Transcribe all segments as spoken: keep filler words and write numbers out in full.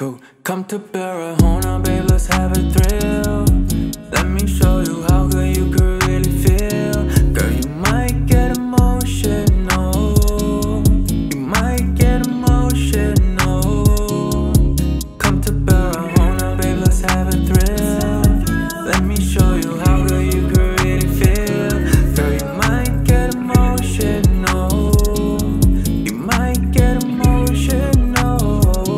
two. Come to Barahona, babe, let's have a thrill. Let me show you how good you could really feel. Girl, you might get emotional. You might get emotional. Come to Barahona, babe, let's have a thrill. Let me show you how good you could really feel. Girl, you might get emotional. You might get emotional.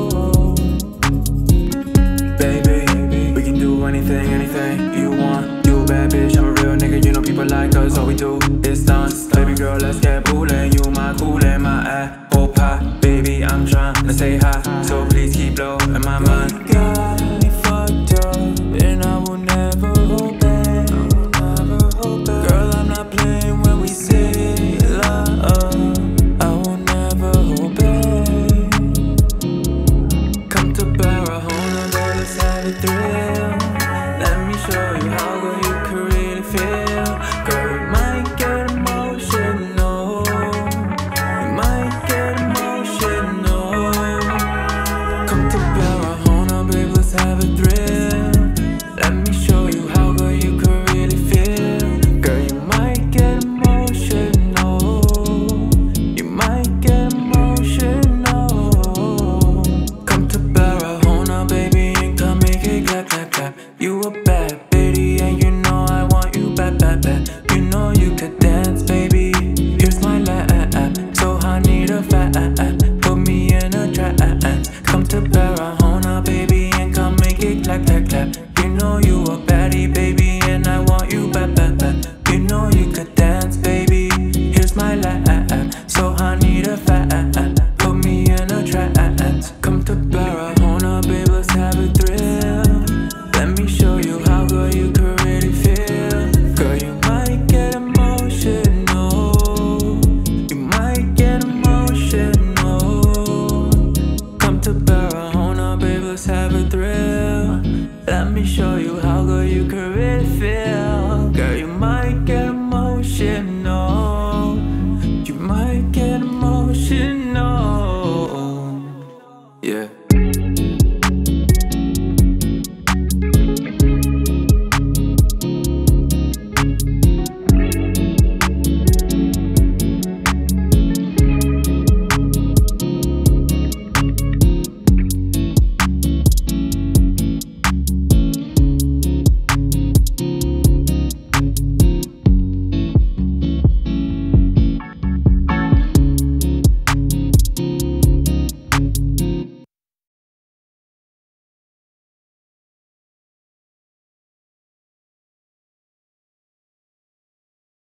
Baby, we can do anything, anything you want. You a bad bitch, I'm a real nigga. You know people like us, all we do is dance. Baby girl, let's get boolin'. You my coolin', my apple pie. Baby, I'm tryna say hi, so please keep low in my mind. You got me fucked up, and I will never hold back. Girl, I'm not playing when we say love. I will never hold back. Come to Barahona, baby, let's have a thrill. Let me show you how good you could really feel. Girl, you might get emotional. You might get emotional. Come to Barahona, babe, let's have a thrill. Let me show you how good you could really feel. Girl, you might get emotional. You might get emotional. Come to Barahona, baby, and come make it clap, clap, clap. You a bad bitty, and you know I want you back, back, back. You know you could dance, baby. Here's my lap, so I need a fat. Put me in a trap. Come to Barahona, baby, and come make it clap, clap, clap. You know you a baddie, baby, and I want you back, back, back. You know you could dance, baby. Here's my lap, so I need a fat. Put me in a trance. Come to Barahona, babe, let's have a thrill. Let me show you how good you could really feel. Girl, you might get emotional. You might get emotional. Come to Barahona, babe, let's have a thrill. Let me show you how good you could really feel.